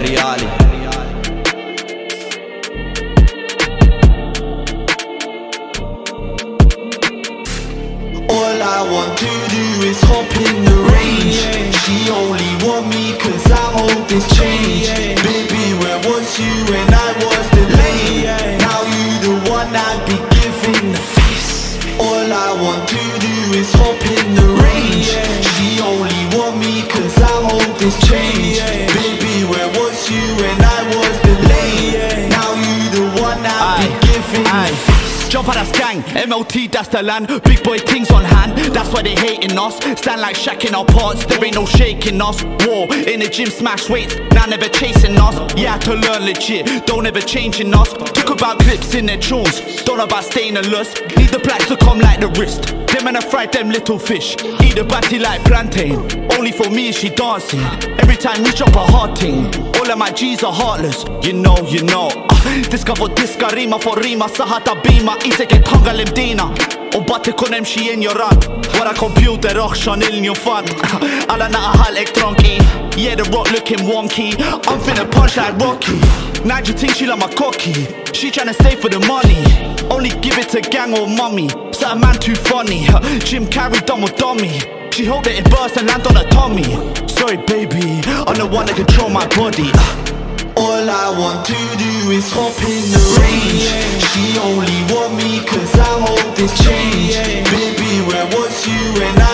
reali. All I want to do is hop in the range. She only want me cause I hold this change. Baby, where was you when I was the lane? Now you the one I'd be giving the face. All I want to do is hop in the range. She only want me cause I hold this change. Baby, where was you when I was the lane? Now you the one I'd be giving the face. Jump out that's gang, MLT that's the land. Big boy things on hand, that's why they hating us. Stand like Shaq in our parts, there ain't no shaking us. War, in the gym smash weights, now never chasing us. Yeah, to learn legit, don't ever changing us. Talk about clips in their tunes, don't know about staying alert. Need the blacks to come like the wrist. Them and I fried them little fish, eat the batty like plantain. Only for me is she dancing, every time we drop a hard thing. All of my G's are heartless, you know. Discover diska, rima for rima, sahata bima. Iseke tanga limdina och batte konem shi en joran. Våra computer roxan ilnju fan. Alla naqa elektronki. Yeah, the rock looking wonky. I'm finna punch like Rocky. Nigel think she like my cocky. She tryna stay for the money. Only give it to gang or mummy. So a man too funny. Jim Carrey done with dummy. She hope that it burst and land on her tummy. Sorry baby, I'm the one that control my body. All I want to do is hop in the range. She only want me cause I hold this change. Baby, where was you when I